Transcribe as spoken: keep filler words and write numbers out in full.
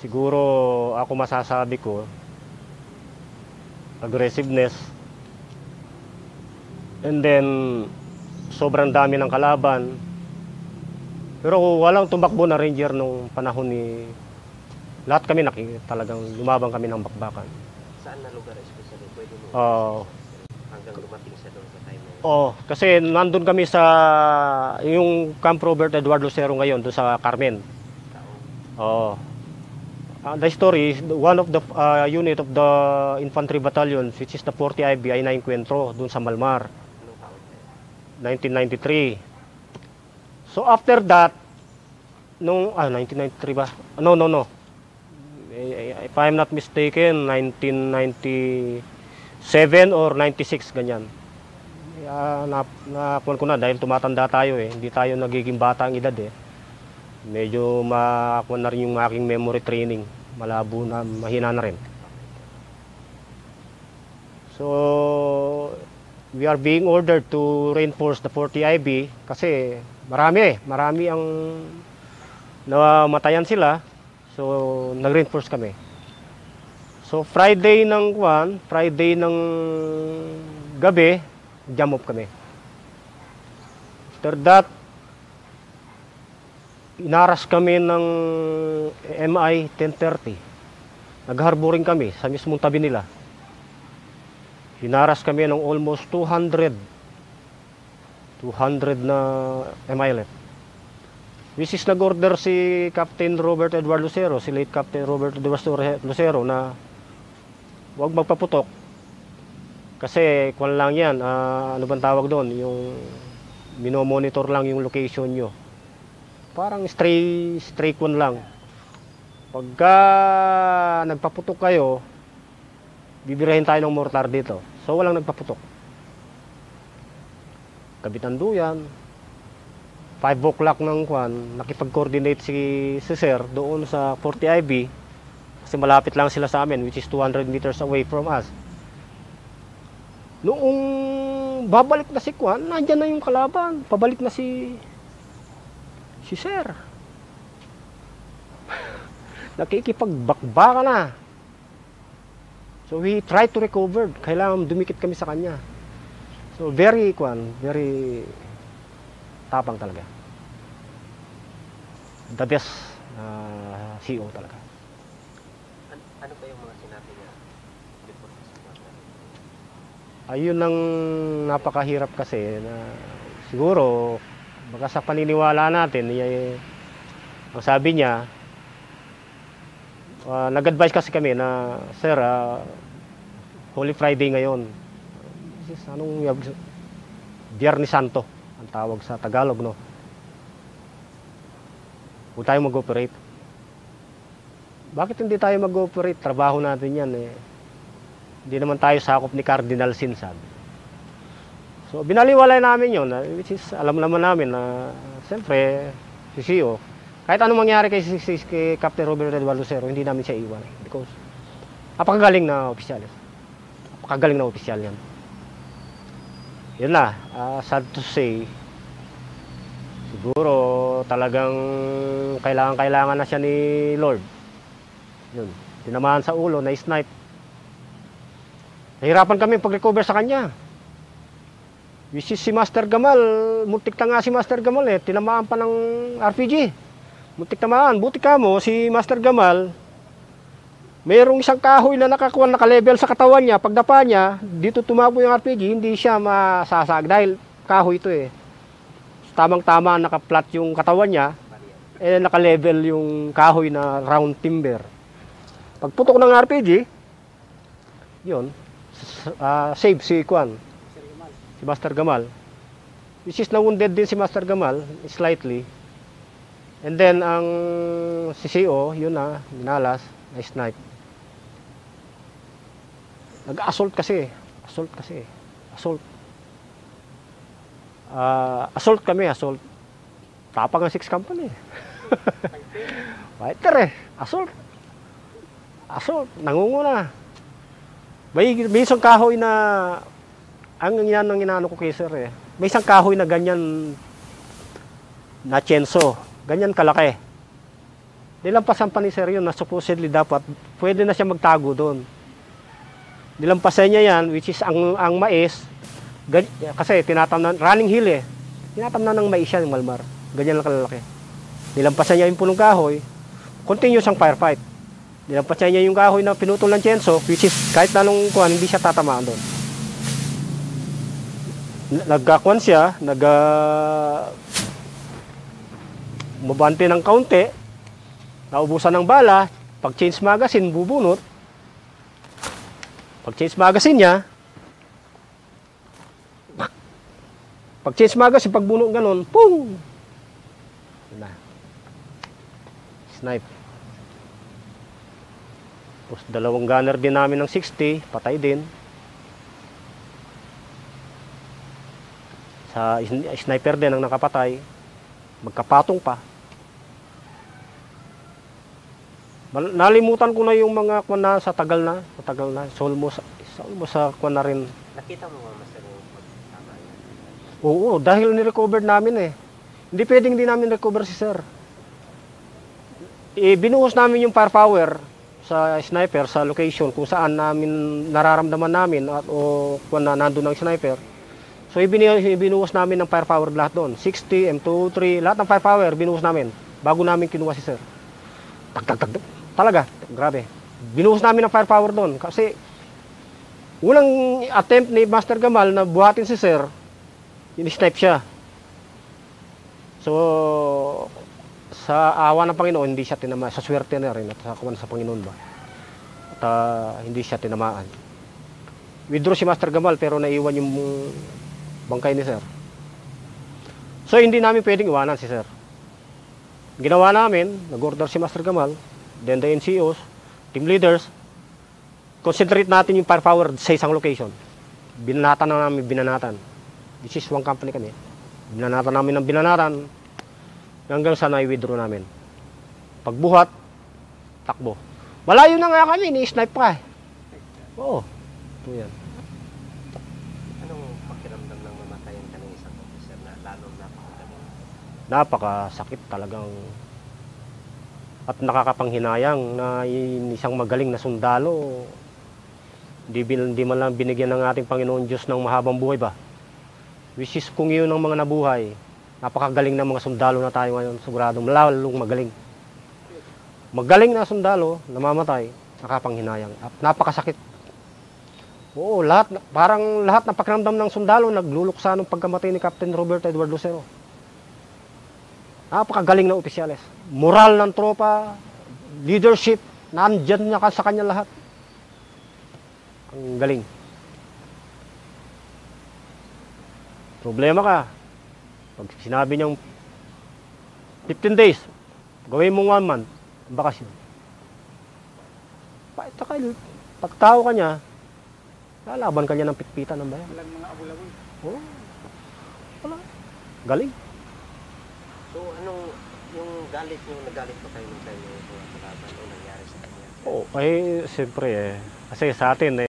siguro ako masasabi ko, aggressiveness. And then, sobrang dami ng kalaban. Pero walang tumakbo na ranger nung panahon ni... Lahat kami naki, talagang lumabang kami ng bakbakan. Saan na lugar especially? Pwede mo Uh, hanggang dumating siya doon sa time na yun? oh, kasi nandun kami sa... Yung Camp Robert Eduardo Lucero ngayon, doon sa Carmen. Oh. Uh, the story is one of the uh, unit of the infantry battalion, which is the forty I B, ay nainkwentro doon sa Malmar. Anong taon kayo? nineteen ninety-three. So after that, nung, ah, nineteen ninety-three ba? No, no, no. If I'm not mistaken, nineteen ninety-seven or ninety-six, ganyan. Uh, na, nakuha ko na dahil tumatanda tayo eh. Hindi tayo nagiging bata ang edad eh. Medyo makakuha na rin yung aking memory training. Malabo na, mahina na rin. So, we are being ordered to reinforce the forty I B kasi marami, marami ang namatayan sila. So, nag-reinforce kami. So, Friday ng kwan, Friday ng gabi, jam off kami. After that, inaras kami ng M I ten thirty. Nag-harboring kami sa mismong tabi nila. Inaras kami ng almost two hundred. two hundred na M I L F. Which is nag-order si Captain Robert Eduardo Lucero, si late Captain Robert Eduardo Lucero na huwag magpaputok. Kasi kung lang yan, uh, ano bang tawag doon? Yung minomonitor lang yung location nyo. Parang stray, stray kun lang. Pagka nagpaputok kayo, bibirahin tayo ng mortar dito. So walang nagpaputok. Kabitan duyan. five o'clock ng kwan, nakipag-coordinate si, si Sir doon sa forty I B. Kasi malapit lang sila sa amin, which is two hundred meters away from us. Noong babalik na si kwan, nandyan na yung kalaban. Pabalik na si... Si Sir. Nakikipagbakbaka na. So we try to recover. Kailangan dumikit kami sa kanya. So very, kwan, very tapang talaga. The best uh, C O talaga. An ano pa yung mga sinabi niya before sa mga? Ayun ang napakahirap kasi na siguro baka sa paniniwala natin, eh, ang sabi niya, uh, nag-advise kasi kami na, Sir, uh, Holy Friday ngayon. Anong Biyernes Santo, ang tawag sa Tagalog, no? Huwag tayo mag-operate. Bakit hindi tayo mag-operate? Trabaho natin yan, eh. Hindi naman tayo sakop ni Cardinal Sin, sabi. So, binaliwalay namin yun, which is, alam naman namin na, siyempre, si C O, kahit anong mangyari kay, kay, kay Captain Robert Eduardo Lucero, hindi namin siya iwan. Because, napakagaling na opisyal. Napakagaling na opisyal yan. Yun na, uh, sad to say, siguro, talagang kailangan-kailangan na siya ni Lord. Yun, tinamaan sa ulo, na-snipe. Nahirapan kami pag-recover sa kanya. Which is si Master Gamal, muntik na nga si Master Gamal eh, tinamaan pa ng R P G. Muntik tamaan, buti ka mo, si Master Gamal, mayroong isang kahoy na nakakuha, naka-level sa katawan niya, pagdapa niya, dito tumago yung R P G, hindi siya masasag dahil kahoy ito eh. Tamang-tama naka-flat yung katawan niya, eh naka-level yung kahoy na round timber. Pagputok ng R P G, yun, uh, save si Kwan. Si Master Gamal, which is na-wounded din si Master Gamal, slightly. And then, ang si C O, yun na, minalas, na-snipe. Nag-assault kasi, assault kasi, assault. Uh, assault kami, assault. Tapang ang six company. Fighter eh, assault. Assault, nangunguna. May, may isang kahoy na, ang yan ang inaano ko kay Sir eh. May isang kahoy na ganyan na tsenso. Ganyan kalaki. Nilampasan pa ni sir yun na supposedly dapat pwede na siya magtago doon. Nilampasan niya yan, which is ang, ang mais, gan- kasi tinatamnan, running hill eh. Tinatamnan ng mais yan, yung Malmar. Ganyan lang kalalaki. Nilampasan niya yung punong kahoy, continuous ang firefight. Nilampasan niya yung kahoy na pinutol ng Chenso, which is kahit na nung kuhan, hindi siya tatamaan doon. Nagkakuan siya, nag uh, mabante ng kaunti, naubusan ng bala, pag change magazine, bubunot. Pag change magazine niya, pag change magazine, pag bunot ganun, pung! Na. Snipe. Tapos dalawang gunner din namin ng sixty, patay din. Sa sniper din ang nakapatay, magkapatong pa. Nalimutan ko na yung mga kwan na sa tagal na, sa tagal na, sa almost, sa almost sa kwan na rin. Nakita mo ba master yung pagtama niya? Oo, dahil ni-recover namin eh. Hindi pwedeng hindi namin recover si sir. E, binuhos namin yung firepower sa sniper sa location kung saan namin nararamdaman namin at o kung na nandun ang sniper. So ibinuhos namin ng firepower lahat doon. sixty, M two oh three, lahat ng firepower binuhos namin bago namin kinuha si sir. Tag tag tag. Talaga, grabe. Binuhos namin ng firepower doon kasi unang attempt ni Master Gamal na buhatin si sir, in-snipe siya. So sa awa ng Panginoon, hindi siya tinamaan. Sa swerte na rin at sa kawan sa Panginoon ba. At uh, hindi siya tinamaan. Withdraw si Master Gamal pero naiwan yung bangkay ni sir. So hindi namin pwedeng iwanan si sir. Ginawa namin, nag-order si Master Gamal, then the N C Os, team leaders, concentrate natin yung firepower sa isang location. Binanatan na namin, binanatan. This is one company kami. Binanatan namin ng binanatan hanggang sa na-withdraw namin. Pagbuhat, takbo. Malayo na nga kami, ni-snipe pa eh. Oo. Ito yan. Anong pakiramdam ng mamatayan ka ng isang officer na lalong napakagaling? Napakasakit talagang at nakakapanghinayang na isang magaling na sundalo. Hindi, hindi man lang binigyan ng ating Panginoon Diyos ng mahabang buhay ba? Which is kung yun ang mga nabuhay, napakagaling na mga sundalo na tayo ngayon, siguradong lalong magaling. Magaling na sundalo, namamatay, nakapanghinayang. Napakasakit. Oo, lahat, parang lahat ng pakiramdam ng sundalo nagluluksa ng pagkamatay ni Captain Robert Edward Lucero. Napakagaling na opisyales. Moral ng tropa, leadership, nandyan niya sa kanya lahat. Ang galing. Problema ka. Pag sinabi niyang fifteen days, gawin mo one month, bakasyon. Pag tao ka niya, lalaban ka niya ng pitpitan ng bayan. Walang mga abulabon. Oo. Wala. Galing. So anong, yung galit nyo, nagalit pa kayo nung tayo yung mga kalaban o nangyari sa kanya? Oo, ay siyempre eh. Kasi sa atin eh,